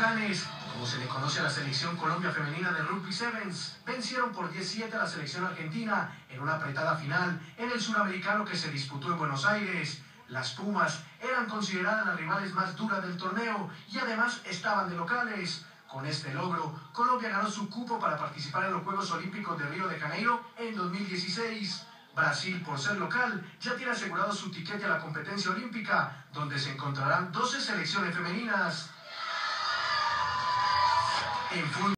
Tucanes, como se le conoce a la selección Colombia femenina de rugby sevens, vencieron por 10-7 a la selección argentina en una apretada final en el suramericano que se disputó en Buenos Aires. Las Pumas eran consideradas las rivales más duras del torneo y además estaban de locales. Con este logro, Colombia ganó su cupo para participar en los Juegos Olímpicos de Río de Janeiro en 2016. Brasil, por ser local, ya tiene asegurado su tiquete a la competencia olímpica, donde se encontrarán 12 selecciones femeninas. En fútbol